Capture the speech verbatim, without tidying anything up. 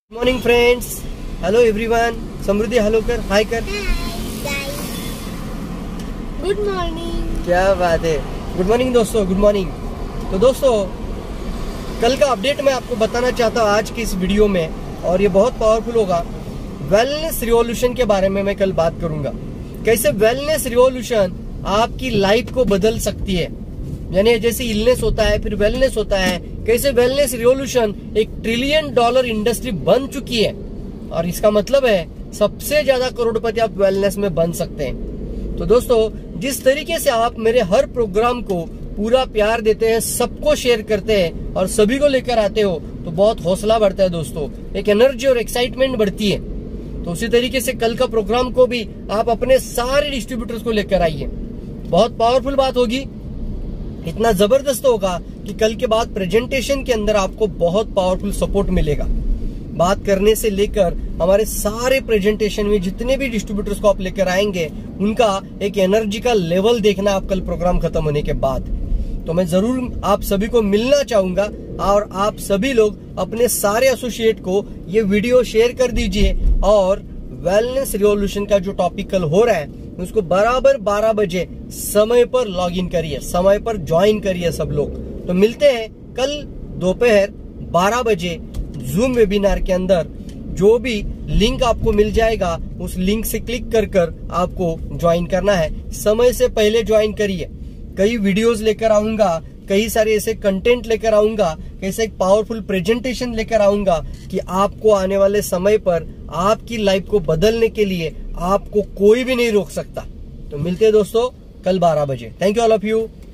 Good morning friends, hello everyone. Samriddhi hello कर, hi कर। Good morning. क्या बात है, गुड मॉर्निंग दोस्तों, गुड मॉर्निंग। तो दोस्तों, कल का अपडेट मैं आपको बताना चाहता हूँ आज की इस वीडियो में, और ये बहुत पावरफुल होगा। वेलनेस रिवॉल्यूशन के बारे में मैं कल बात करूंगा। कैसे वेलनेस रिवॉल्यूशन आपकी लाइफ को बदल सकती है। यानी जैसे इलनेस होता है, फिर वेलनेस होता है, कैसे वेलनेस रिवॉल्यूशन एक ट्रिलियन डॉलर इंडस्ट्री बन चुकी है। और इसका मतलब है सबसे ज्यादा करोड़पति आप वेलनेस में बन सकते हैं। तो दोस्तों, जिस तरीके से आप मेरे हर प्रोग्राम को पूरा प्यार देते हैं, सबको शेयर करते हैं और सभी को लेकर आते हो, तो बहुत हौसला बढ़ता है दोस्तों, एक एनर्जी और एक्साइटमेंट बढ़ती है। तो उसी तरीके से कल का प्रोग्राम को भी आप अपने सारे डिस्ट्रीब्यूटर्स को लेकर आइए। बहुत पावरफुल बात होगी, इतना जबरदस्त होगा कि कल के बाद प्रेजेंटेशन के अंदर आपको बहुत पावरफुल सपोर्ट मिलेगा। बात करने से लेकर हमारे सारे प्रेजेंटेशन में जितने भी डिस्ट्रीब्यूटर्स को आप लेकर आएंगे, उनका एक एनर्जी का लेवल देखना आप कल प्रोग्राम खत्म होने के बाद। तो मैं जरूर आप सभी को मिलना चाहूंगा, और आप सभी लोग अपने सारे एसोसिएट को ये वीडियो शेयर कर दीजिए। और वेलनेस रिवॉल्यूशन का जो टॉपिक कल हो रहा है, उसको बराबर बारह बजे समय पर लॉग इन करिए, समय पर ज्वाइन करिए सब लोग। तो मिलते हैं कल दोपहर बारह बजे जूम वेबिनार के अंदर। जो भी लिंक आपको मिल जाएगा, उस लिंक से क्लिक कर कर आपको ज्वाइन करना है। समय से पहले ज्वाइन करिए। कई वीडियोस लेकर आऊंगा, कई सारे ऐसे कंटेंट लेकर आऊंगा, कैसे एक पावरफुल प्रेजेंटेशन लेकर आऊंगा कि आपको आने वाले समय पर आपकी लाइफ को बदलने के लिए आपको कोई भी नहीं रोक सकता। तो मिलते हैं दोस्तों कल बारह बजे। Thank you all of you.